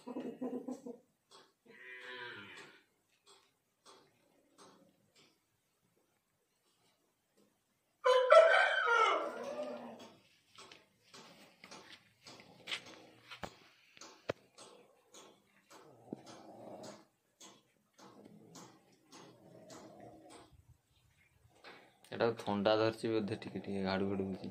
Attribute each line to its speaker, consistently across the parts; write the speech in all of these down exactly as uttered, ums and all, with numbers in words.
Speaker 1: एटा थंडा धरची बोधे टिके टिके गाड़ू गाड़ू होची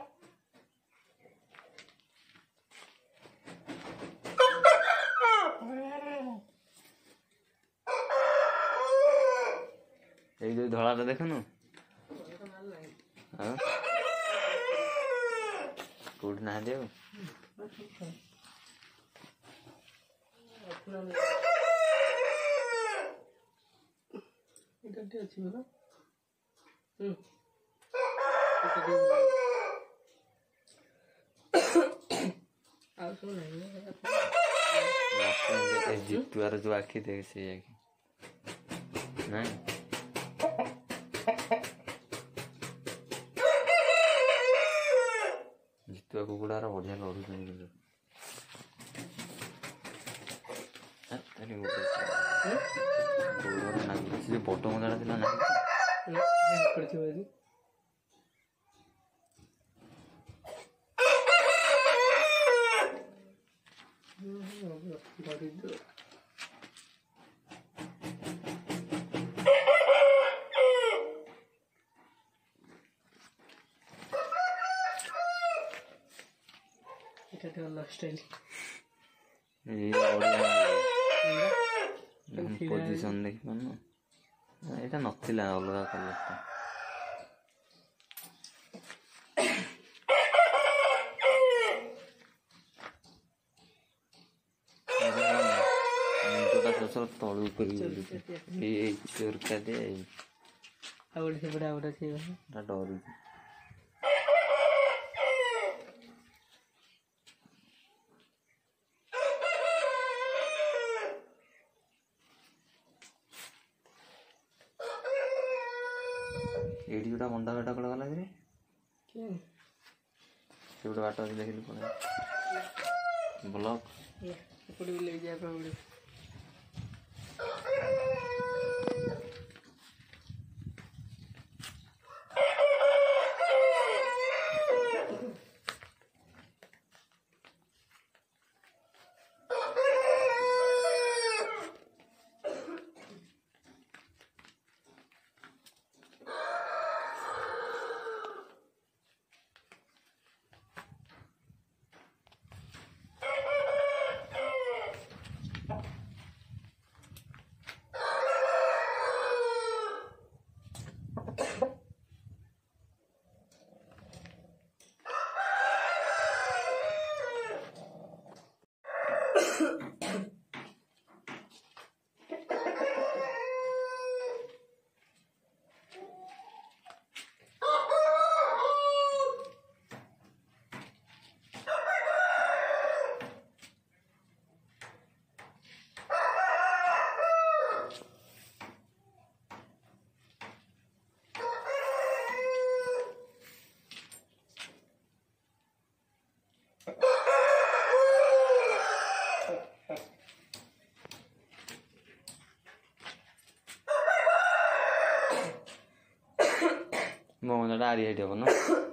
Speaker 1: ए जो धळाटा देखनु हां कोड ना देव
Speaker 2: এটা কি আছে বলো
Speaker 1: जितुआर जो आखि देख से नहीं जितुआ कुकुड़ा बढ़िया लड़ू बट मजा था ना
Speaker 2: এটা হলো স্টাইল
Speaker 1: এই বড়িয়া পজিশন দেখি না এটা নথিলা অলগা কলরটা मुझे तो तलू कर चोरका दे
Speaker 2: आवड़ से बड़ा आवड़ से
Speaker 1: डर एडी गोटा मंडा बेटा कड़ा गला रे
Speaker 2: के
Speaker 1: से गोटा बाटा देखिलु कोन ब्लॉक
Speaker 2: ये पड़ी ले जाय पड़ी
Speaker 1: मोहन आरी हेट ना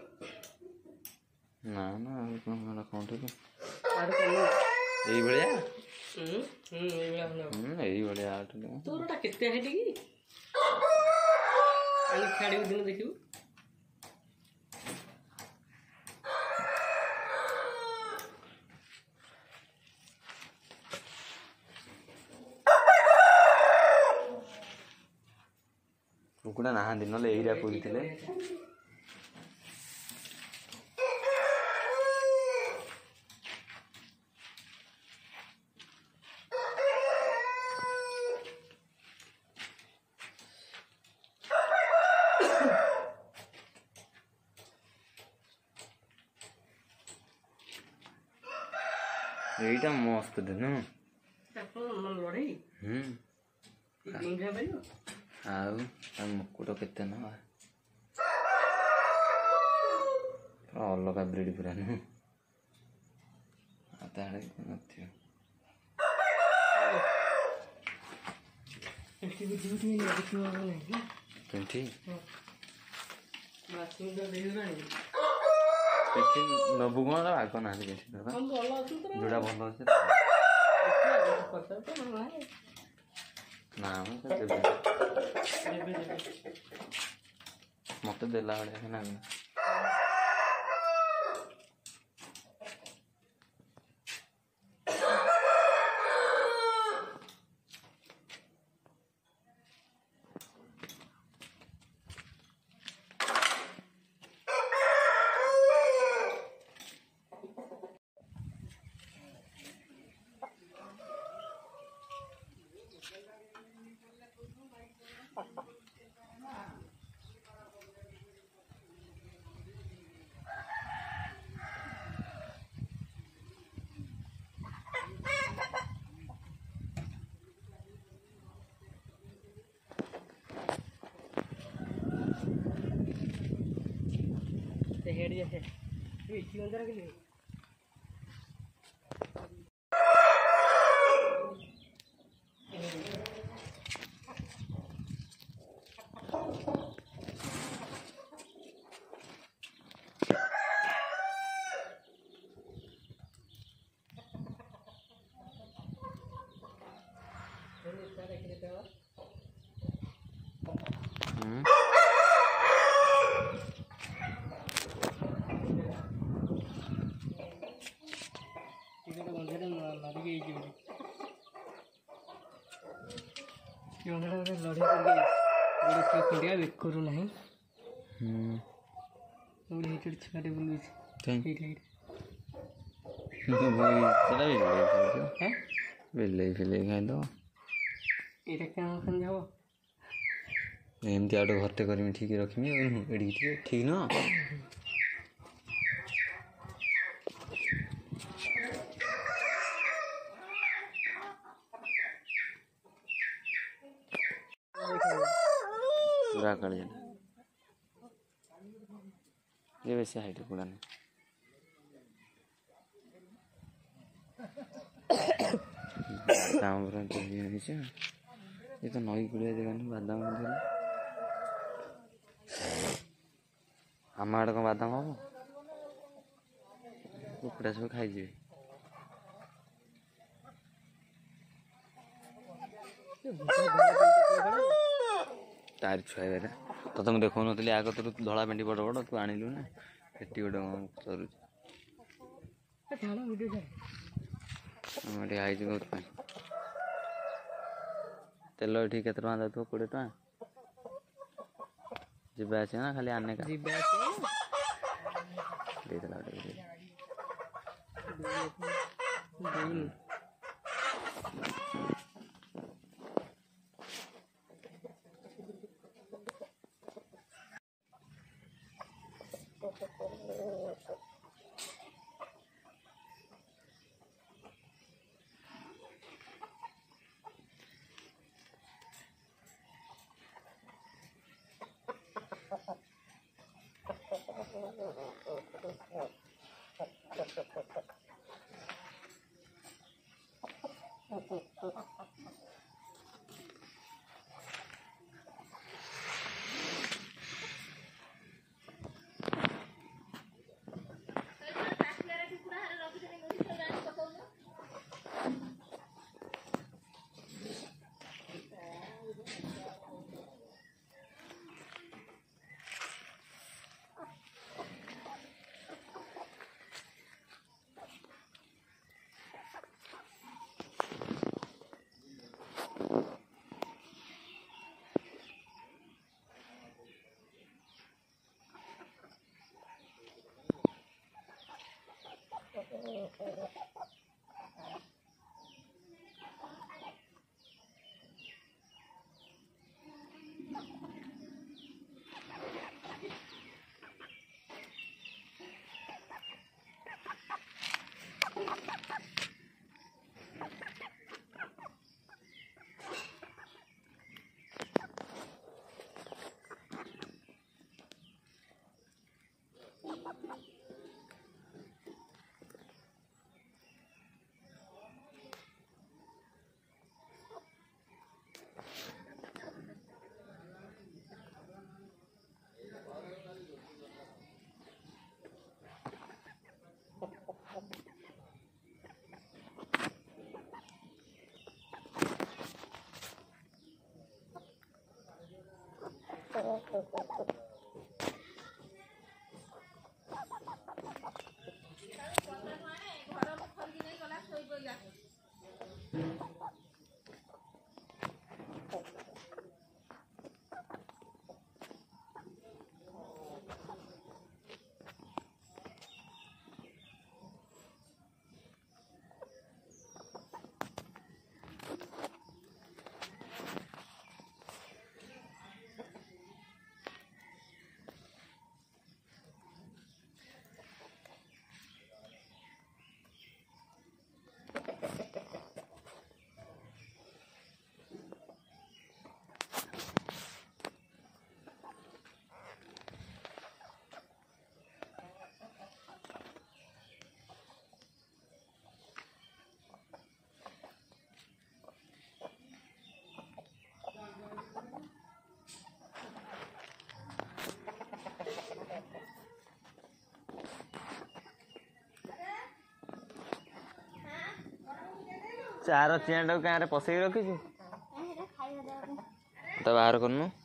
Speaker 1: ना ना कौन टे यही भाया यही भाया
Speaker 2: तोरटा केते हेट कि आनी छाड़ी दिन देखिबू
Speaker 1: कुकुड़ा ना दिन ना एरिया पूरी थे এইটা মস্ত দেন
Speaker 2: এখন মন লড়াই
Speaker 1: হুম
Speaker 2: এই গেম ভাই
Speaker 1: ଆଉ ତା ମୁକୁଟ କେତେ ନବା ଅଲଗା ବ୍ରିଡ୍ ପୁରା ନୁହଁ ଆଉ ତାହେଲେ ନଥିବ
Speaker 2: ଏଠି ବୁଝି ବୁଝି ଦେଖିବ ନାହିଁ
Speaker 1: ପିଣ୍ଠି
Speaker 2: ମାଛ ଦେଇଗଲାଣି
Speaker 1: ପିଣ୍ଠି ନବୁ କ'ଣ ଆଗ ନାହାନ୍ତି ପିଣ୍ଠି
Speaker 2: ଭଲ ଅଛି ତ
Speaker 1: ଯୋଉଟା ଭଲ ଅଛି ନା ମ ସେ ଦେବେ ମୋତେ ଦେଲା ଭଳିଆ ସେ ନାହିଁ
Speaker 2: हेड जैसे ये इसी अंदर के लिए लड़े बेकरू ना छुआटे बुलू
Speaker 1: बिल्ले फिले खाइद एमती आउट घरटे करमी ठीक रखमी एडिकी ठीक न पूरा कर ये वैसे हाइट पूरा नहीं बादाम ये तो नई गुड़िया जगह नहीं बादाम आम आड़े कौन बादाम हम कुकुड़ा सब खाई तार छुआ तो तुम देखो नी आग तो धला पेंटी बड़ बड़ तू आणलु ना एटी गोटे चरुचे आई बहुत तेल ये के जाऊ कोड़े टाँह जीवा आस ना खाली आने का चार चिआँ टाକୁ ଗାଁରେ ପଶେଇକି ରଖିଛୁ ତ ବାହାର କରୁନୁ।